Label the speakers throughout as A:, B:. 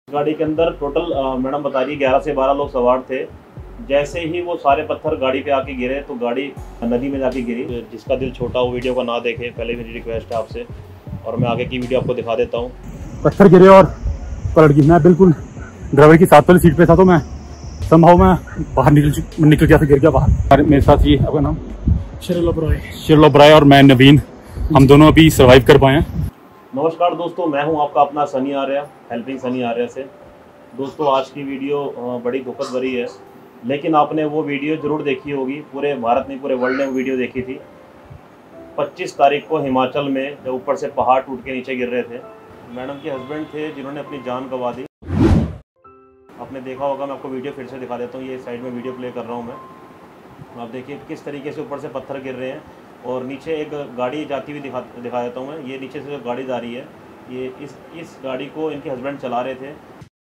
A: गाड़ी के अंदर टोटल मैडम बता रही है 11 से 12 लोग सवार थे। जैसे ही वो सारे पत्थर गाड़ी पे आके गिरे तो गाड़ी नदी में जाके गिरी। जिसका दिल छोटा वो वीडियो को ना देखे, पहले मेरी रिक्वेस्ट है आपसे, और मैं आगे की वीडियो आपको दिखा देता हूँ।
B: पत्थर गिरे और पलट गई। मैं बिल्कुल ड्राइवर की साथ वाली सीट पे था, तो मैं संभव मैं बाहर निकल गया था, गिर गया बाहर। मेरे साथ ये आपका नाम शिरलो ब्राय और मैं नवीन, हम दोनों अभी सर्वाइव कर पाए हैं।
A: नमस्कार दोस्तों, मैं हूं आपका अपना सनी आर्या, हेल्पिंग सनी आर्या से। दोस्तों आज की वीडियो बड़ी दुखद भरी है, लेकिन आपने वो वीडियो ज़रूर देखी होगी। पूरे भारत नहीं, पूरे वर्ल्ड ने वो वीडियो देखी थी। 25 तारीख को हिमाचल में जब ऊपर से पहाड़ टूट के नीचे गिर रहे थे, मैडम के हस्बैंड थे जिन्होंने अपनी जान गंवा दी। आपने देखा होगा, मैं आपको वीडियो फिर से दिखा देता हूँ। ये साइड में वीडियो प्ले कर रहा हूँ मैं। आप देखिए किस तरीके से ऊपर से पत्थर गिर रहे हैं, और नीचे एक गाड़ी जाती हुई दिखा देता हूँ मैं। ये नीचे से जो गाड़ी जा रही है, ये इस गाड़ी को इनके हस्बैंड चला रहे थे।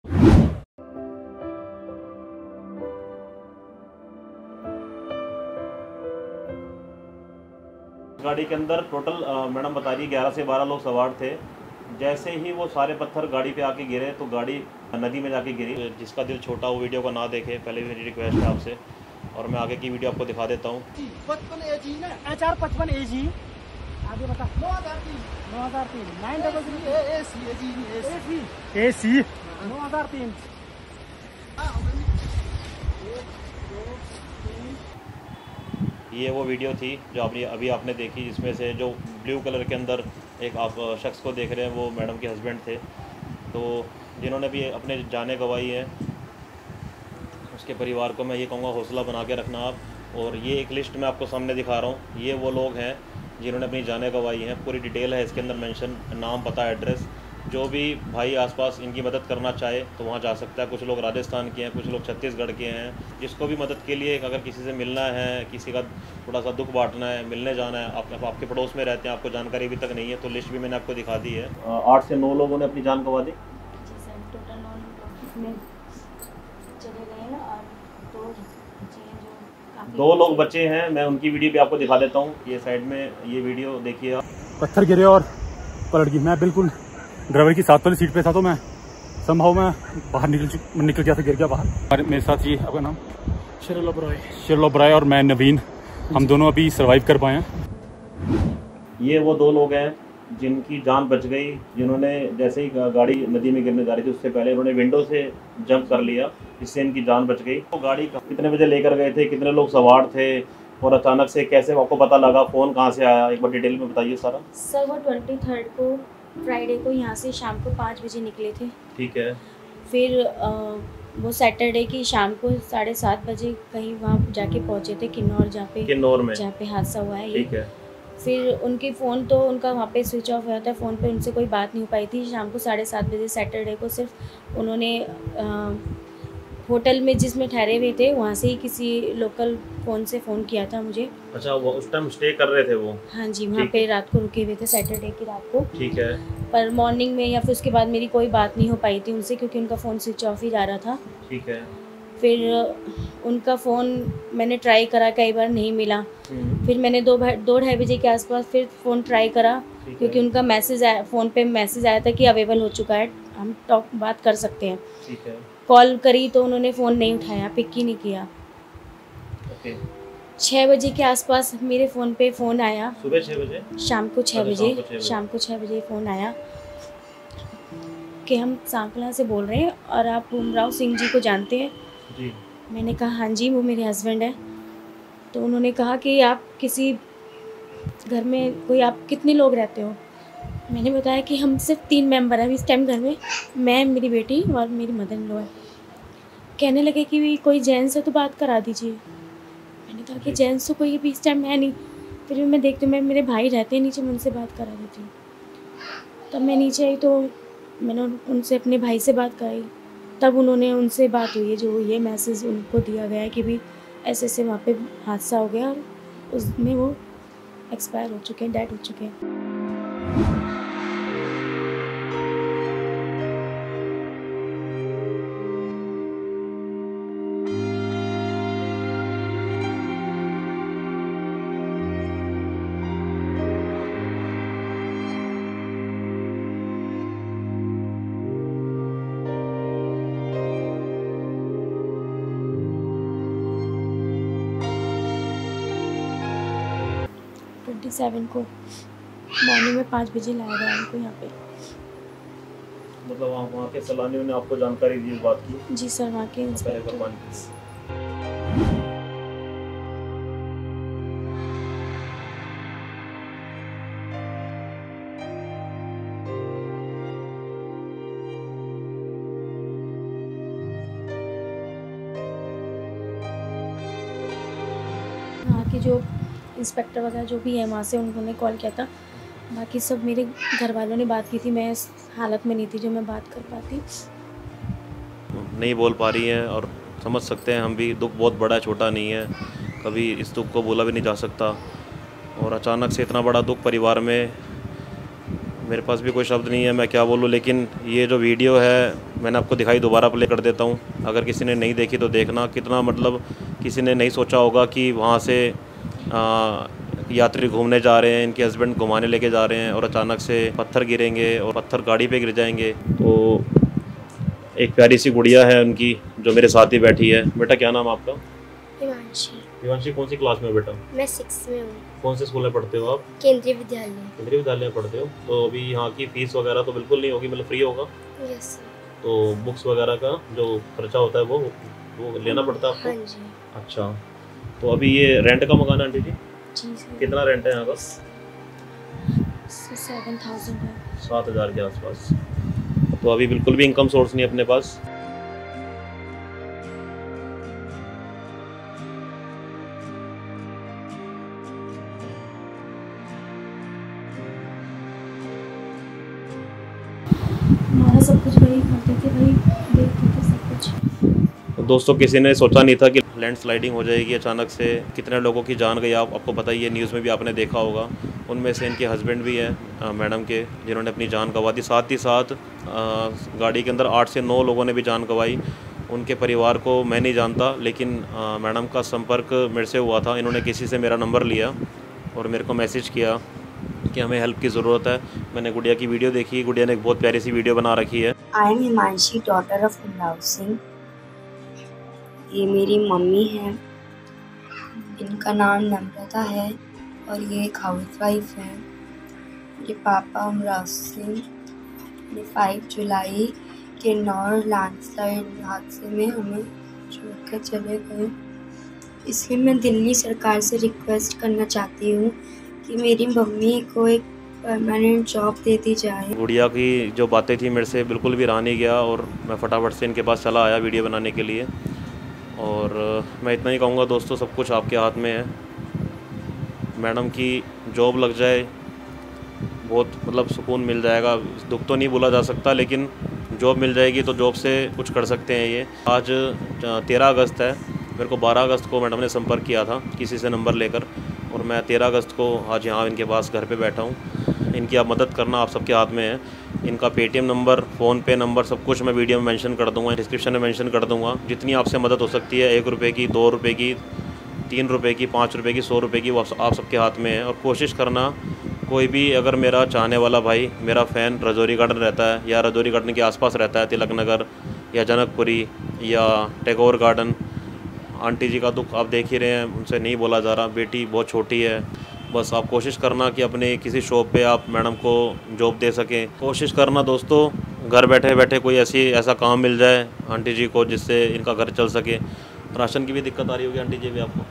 A: गाड़ी के अंदर टोटल मैडम बता रही है 11 से 12 लोग सवार थे। जैसे ही वो सारे पत्थर गाड़ी पे आके गिरे तो गाड़ी नदी में जाके गिरी। जिसका दिल छोटा वो वीडियो को ना देखे, पहले मेरी रिक्वेस्ट है आपसे, और मैं आगे की वीडियो आपको दिखा देता हूँ।
C: 55 AG ना, HR 55 AG आगे बता। 9003 933 AC 9003।
A: ये वो वीडियो थी जो अभी आपने देखी, जिसमें से जो ब्लू कलर के अंदर एक आप शख्स को देख रहे हैं, वो मैडम के हस्बैंड थे, तो जिन्होंने भी अपने जानें गंवाई हैं। उसके परिवार को मैं ये कहूँगा, हौसला बना के रखना आप। और ये एक लिस्ट मैं आपको सामने दिखा रहा हूँ। ये वो लोग हैं जिन्होंने अपनी जानें गंवाई हैं। पूरी डिटेल है इसके अंदर मेंशन, नाम, पता, एड्रेस। जो भी भाई आसपास इनकी मदद करना चाहे तो वहाँ जा सकता है। कुछ लोग राजस्थान के हैं, कुछ लोग छत्तीसगढ़ के हैं। जिसको भी मदद के लिए, अगर किसी से मिलना है, किसी का थोड़ा सा दुख बांटना है, मिलने जाना है, आपके पड़ोस में रहते हैं, आपको जानकारी अभी तक नहीं है, तो लिस्ट भी मैंने आपको दिखा दी है। 8 से 9 लोगों ने अपनी जान गंवा दी।
D: जी सर, टोटल 9 लोग इसमें चले गए हैं और 2 बचे हैं जो काफ़ी।
A: 2 लोग बचे हैं, मैं उनकी वीडियो भी आपको दिखा देता हूँ। ये साइड में ये वीडियो देखिए आप।
B: पत्थर गिरे और पलट गई। मैं बिल्कुल ड्राइवर की साथ वाली सीट पे था, तो मैं संभव मैं बाहर निकल गया था, गिर गया बाहर। मेरे साथ ये आपका नाम शिरलो ब्राय और मैं नवीन, हम दोनों अभी सर्वाइव कर पाए हैं।
A: ये वो 2 लोग हैं जिनकी जान बच गई, जिन्होंने जैसे ही गाड़ी नदी में गिरने जा रही थी उससे पहले उन्होंने विंडो से जंप कर लिया, जिससे इनकी जान बच गई। तो गाड़ी कितने बजे लेकर गए थे, कितने लोग सवार थे, और अचानक से कैसे आपको पता लगा, फ़ोन कहाँ से आया, एक बार डिटेल में बताइए सारा।
D: सर वो 23 को फ्राइडे को यहाँ से शाम को 5 बजे निकले थे।
A: ठीक है।
D: फिर वो सैटरडे की शाम को 7:30 बजे कहीं वहाँ जाके पहुँचे थे, किन्नौर, जहाँ पे हादसा हुआ है ये।
A: ठीक है।
D: फिर उनकी फ़ोन तो उनका वहाँ पे स्विच ऑफ हुआ था, फ़ोन पे उनसे कोई बात नहीं हो पाई थी। शाम को 7:30 बजे सैटरडे को सिर्फ उन्होंने होटल में जिसमें ठहरे हुए थे वहाँ से ही किसी लोकल फ़ोन से फ़ोन किया था मुझे।
A: अच्छा, वो उस टाइम स्टे कर रहे थे वो?
D: हाँ जी, वहाँ पे रात को रुके हुए थे, सैटरडे की रात को।
A: ठीक है।
D: पर मॉर्निंग में या फिर उसके बाद मेरी कोई बात नहीं हो पाई थी उनसे, क्योंकि उनका फ़ोन स्विच ऑफ ही जा रहा था।
A: ठीक है।
D: फिर उनका फ़ोन मैंने ट्राई करा, कई बार नहीं मिला। फिर मैंने 2-2:30 बजे के आसपास फिर फ़ोन ट्राई करा, क्योंकि उनका मैसेज आया, फ़ोन पे मैसेज आया था कि अवेलेबल हो चुका है, हम बात कर सकते हैं।
A: ठीक है।
D: कॉल करी तो उन्होंने फ़ोन नहीं उठाया, पिक ही नहीं किया।
A: ओके।
D: 6 बजे के आसपास मेरे फ़ोन पे फ़ोन आया।
A: सुबह 6 बजे?
D: शाम को 6 बजे,
A: शाम को
D: 6 बजे फ़ोन आया कि हम सांकला से बोल रहे हैं और आप उमराव सिंह जी को जानते हैं?
A: जी।
D: मैंने कहा हाँ जी, वो मेरे हस्बैंड हैं। तो उन्होंने कहा कि आप किसी घर में कोई, आप कितने लोग रहते हो? मैंने बताया कि हम सिर्फ 3 मेंबर हैं इस टाइम घर में, मैं, मेरी बेटी और मेरी मदर इन लॉ है। कहने लगे कि कोई जेंट्स है तो बात करा दीजिए। मैंने कहा कि जेंट्स तो कोई भी इस टाइम है नहीं। फिर भी मैं देखती हूँ, मैं, मेरे भाई रहते हैं नीचे, मैं उनसे बात करा देती हूँ। तब मैं नीचे आई तो मैंने उनसे अपने भाई से बात कराई। तब उन्होंने उनसे बात हुई है, जो ये मैसेज उनको दिया गया है कि भी ऐसे ऐसे वहाँ पे हादसा हो गया और उसमें वो एक्सपायर हो चुके हैं, डेड हो चुके हैं। 27 को मॉर्निंग में 5 बजे लाया गया उनको यहाँ पे।
A: मतलब वहाँ के सैलानियों ने आपको जानकारी दी इस बात की?
D: जी सर, वहाँ के इंस्पेक्टर। वहाँ के जो इंस्पेक्टर वगैरह जो भी है वहाँ से, उन्होंने कॉल किया था। बाकी सब मेरे घर वालों ने बात की थी, मैं इस हालत में नहीं थी जो मैं बात कर पाती।
A: नहीं बोल पा रही हैं और समझ सकते हैं हम भी, दुख बहुत बड़ा है, छोटा नहीं है, कभी इस दुख को बोला भी नहीं जा सकता। और अचानक से इतना बड़ा दुख परिवार में, मेरे पास भी कोई शब्द नहीं है, मैं क्या बोलूँ। लेकिन ये जो वीडियो है मैंने आपको दिखाई, दोबारा प्ले कर देता हूँ, अगर किसी ने नहीं देखी तो देखना। कितना मतलब किसी ने नहीं सोचा होगा कि वहाँ से यात्री घूमने जा रहे हैं, इनके हस्बैंड घुमाने लेके जा रहे हैं और अचानक से पत्थर गिरेंगे और पत्थर गाड़ी पे गिर जाएंगे। तो एक प्यारी सी गुड़िया है उनकी जो मेरे साथ ही बैठी है। बेटा क्या नाम आपका?
E: हिमांशी।
A: हिमांशी कौन सी क्लास में बेटा?
E: मैं 6 में हूँ।
A: कौन से स्कूल में पढ़ते हो आप?
E: केंद्रीय विद्यालय।
A: केंद्रीय विद्यालय में पढ़ते हो। तो अभी यहाँ की फीस वगैरह तो बिल्कुल नहीं होगी, मतलब फ्री होगा?
E: Yes sir.
A: तो बुक्स वगैरह का जो खर्चा होता है वो लेना पड़ता है आपको?
E: हाँ जी।
A: अच्छा, तो अभी ये रेंट का मकान है आंटी जी?
D: जी सर।
A: कितना रेंट है यहाँ का?
D: 7,000 है।
A: 7,000 के आसपास। तो अभी बिल्कुल भी इनकम सोर्स नहीं अपने पास।
D: हमारा सब कुछ वही करते थे, वही देखते थे सब कुछ।
A: तो दोस्तों किसी ने सोचा नहीं था कि लैंडस्लाइडिंग हो जाएगी अचानक से। कितने लोगों की जान गई आपको पता ही है, न्यूज़ में भी आपने देखा होगा। उनमें से इनके हस्बैंड भी हैं मैडम के, जिन्होंने अपनी जान गंवा दी। साथ ही साथ गाड़ी के अंदर 8 से 9 लोगों ने भी जान गंवाई। उनके परिवार को मैं नहीं जानता, लेकिन मैडम का संपर्क मेरे से हुआ था। इन्होंने किसी से मेरा नंबर लिया और मेरे को मैसेज किया कि हमें हेल्प की ज़रूरत है। मैंने गुड़िया की वीडियो देखी, गुड़िया ने एक बहुत प्यारी सी वीडियो बना रखी है।
F: I am Himanshi, daughter of Imrav Singh. ये मेरी मम्मी है, इनका नाम नम्रता है और ये एक हाउसवाइफ है। ये पापा इमराव सिंह ये 5 जुलाई के नौर लैंडस्लाइड हादसे में हमें छोड़कर चले गए। इसलिए मैं दिल्ली सरकार से रिक्वेस्ट करना चाहती हूँ कि मेरी मम्मी को एक परमानेंट जॉब दे दी जाए।
A: गुड़िया की जो बातें थी मेरे से बिल्कुल भी रहा नहीं गया और मैं फटाफट से इनके पास चला आया वीडियो बनाने के लिए। और मैं इतना ही कहूँगा दोस्तों, सब कुछ आपके हाथ में है। मैडम की जॉब लग जाए, बहुत मतलब सुकून मिल जाएगा। दुख तो नहीं बोला जा सकता, लेकिन जॉब मिल जाएगी तो जॉब से कुछ कर सकते हैं। ये आज 13 अगस्त है। मेरे को 12 अगस्त को मैडम ने संपर्क किया था किसी से नंबर लेकर, और मैं 13 अगस्त को आज यहाँ इनके पास घर पे बैठा हूँ। इनकी आप मदद करना आप सबके हाथ में है। इनका पेटीएम नंबर, फ़ोनपे नंबर, सब कुछ मैं वीडियो में मेंशन कर दूँगा, डिस्क्रिप्शन में मेंशन कर दूँगा। जितनी आपसे मदद हो सकती है, 1 रुपये की, 2 रुपये की, 3 रुपये की, 5 रुपये की, 100 रुपये की, वो आप सबके हाथ में है। और कोशिश करना, कोई भी अगर मेरा चाहने वाला भाई, मेरा फ़ैन रजौरी गार्डन रहता है या रजौरी गार्डन के आसपास रहता है, तिलक नगर या जनकपुरी या टैगोर गार्डन, आंटी जी का दुख आप देख ही रहे हैं, उनसे नहीं बोला जा रहा। बेटी बहुत छोटी है, बस आप कोशिश करना कि अपने किसी शॉप पे आप मैडम को जॉब दे सकें। कोशिश करना दोस्तों, घर बैठे बैठे कोई ऐसा काम मिल जाए आंटी जी को जिससे इनका घर चल सके। राशन की भी दिक्कत आ रही होगी आंटी जी भी आपको?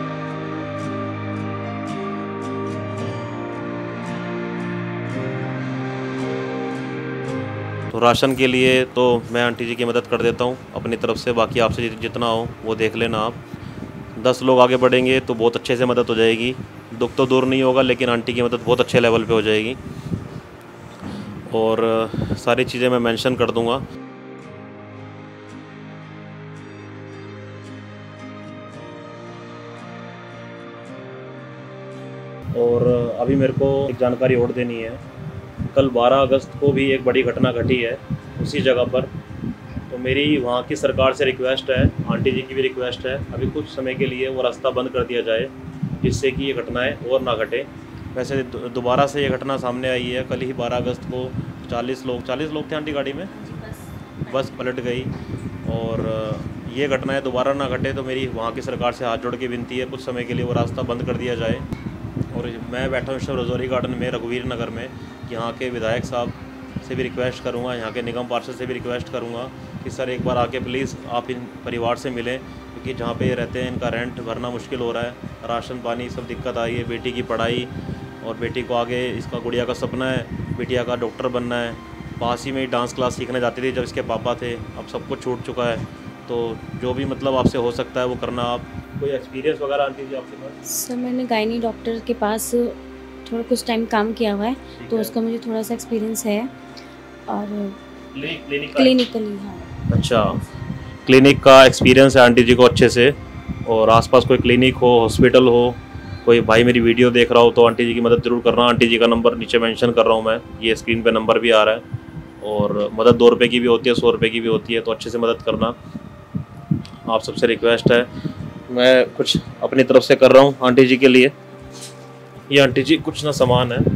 A: तो राशन के लिए तो मैं आंटी जी की मदद कर देता हूँ अपनी तरफ से, बाकी आपसे जितना हो वो देख लेना आप। 10 लोग आगे बढ़ेंगे तो बहुत अच्छे से मदद हो जाएगी। दुख तो दूर नहीं होगा, लेकिन आंटी की मदद बहुत अच्छे लेवल पे हो जाएगी। और सारी चीज़ें मैं मेंशन कर दूँगा। और अभी मेरे को एक जानकारी और देनी है। कल 12 अगस्त को भी एक बड़ी घटना घटी है उसी जगह पर। तो मेरी वहाँ की सरकार से रिक्वेस्ट है, आंटी जी की भी रिक्वेस्ट है, अभी कुछ समय के लिए वो रास्ता बंद कर दिया जाए, जिससे कि ये घटनाएं और ना घटे। वैसे दोबारा से ये घटना सामने आई है। कल ही 12 अगस्त को 40 लोग थे आंटी गाड़ी में, बस पलट गई। और ये घटनाएं दोबारा ना घटे, तो मेरी वहाँ की सरकार से हाथ जोड़ के विनती है, कुछ समय के लिए वो रास्ता बंद कर दिया जाए और मैं बैठा हूँ शव रजौरी गार्डन में रघुवीर नगर में। यहाँ के विधायक साहब से भी रिक्वेस्ट करूँगा, यहाँ के निगम पार्षद से भी रिक्वेस्ट करूँगा कि सर एक बार आके प्लीज़ आप इन परिवार से मिलें, क्योंकि जहाँ पे रहते हैं इनका रेंट भरना मुश्किल हो रहा है, राशन पानी सब दिक्कत आई है, बेटी की पढ़ाई, और बेटी को आगे इसका गुड़िया का सपना है बिटिया का डॉक्टर बनना है। पास ही में ही डांस क्लास सीखने जाती थी जब इसके पापा थे, अब सब कुछ छूट चुका है। तो जो भी मतलब आपसे हो सकता है वो करना। आप कोई एक्सपीरियंस वगैरह आंटी जी आपके पास?
D: सर मैंने गायनी डॉक्टर के पास थोड़ा कुछ टाइम काम किया हुआ है, तो उसका मुझे थोड़ा सा एक्सपीरियंस है। और क्लिनिकली हाँ।
A: अच्छा, क्लिनिक का एक्सपीरियंस है आंटी जी को अच्छे से। और आसपास कोई क्लिनिक हो, हॉस्पिटल हो, कोई भाई मेरी वीडियो देख रहा हो तो आंटी जी की मदद ज़रूर करना। आंटी जी का नंबर नीचे मेंशन कर रहा हूँ मैं, ये स्क्रीन पे नंबर भी आ रहा है। और मदद 2 रुपये की भी होती है, 100 रुपये की भी होती है, तो अच्छे से मदद करना। आप सबसे रिक्वेस्ट है, मैं कुछ अपनी तरफ से कर रहा हूँ आंटी जी के लिए। ये आंटी जी कुछ ना सामान है।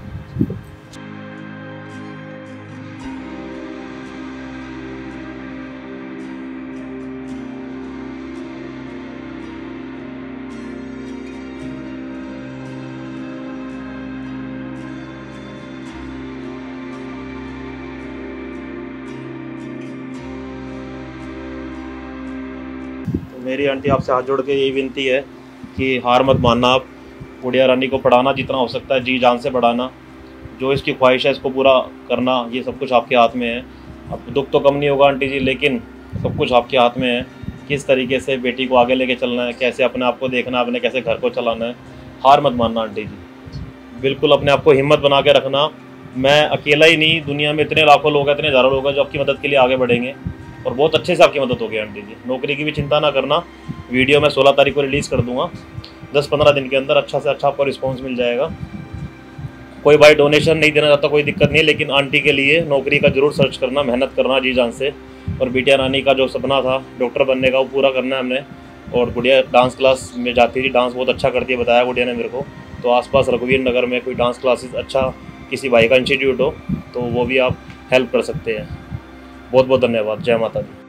A: मेरी आंटी आपसे हाथ जोड़ के यही विनती है कि हार मत मानना। आप गुड़िया रानी को पढ़ाना, जितना हो सकता है जी जान से पढ़ाना, जो इसकी ख्वाहिश है इसको पूरा करना, ये सब कुछ आपके हाथ में है। अब दुख तो कम नहीं होगा आंटी जी, लेकिन सब कुछ आपके हाथ में है। किस तरीके से बेटी को आगे लेके चलना है, कैसे अपने आप को देखना है, अपने कैसे घर को चलाना है। हार मत मानना आंटी जी, बिल्कुल अपने आप को हिम्मत बना के रखना। मैं अकेला ही नहीं, दुनिया में इतने लाखों लोग हैं, इतने हज़ारों लोग हैं जो आपकी मदद के लिए आगे बढ़ेंगे, और बहुत अच्छे से आपकी मदद होगी आंटी जी। नौकरी की भी चिंता ना करना। वीडियो मैं 16 तारीख को रिलीज़ कर दूंगा। 10-15 दिन के अंदर अच्छा से अच्छा आपको रिस्पांस मिल जाएगा। कोई भाई डोनेशन नहीं देना चाहता, कोई दिक्कत नहीं है, लेकिन आंटी के लिए नौकरी का ज़रूर सर्च करना, मेहनत करना जी जान से। और बिटिया रानी का जो सपना था डॉक्टर बनने का, वो पूरा करना है हमने। और गुड़िया डांस क्लास में जाती थी, डांस बहुत अच्छा करती है, बताया गुड़िया ने मेरे को। तो आसपास रघुवीर नगर में कोई डांस क्लासेस अच्छा किसी भाई का इंस्टीट्यूट हो तो वो भी आप हेल्प कर सकते हैं। बहुत बहुत धन्यवाद। जय माता दी।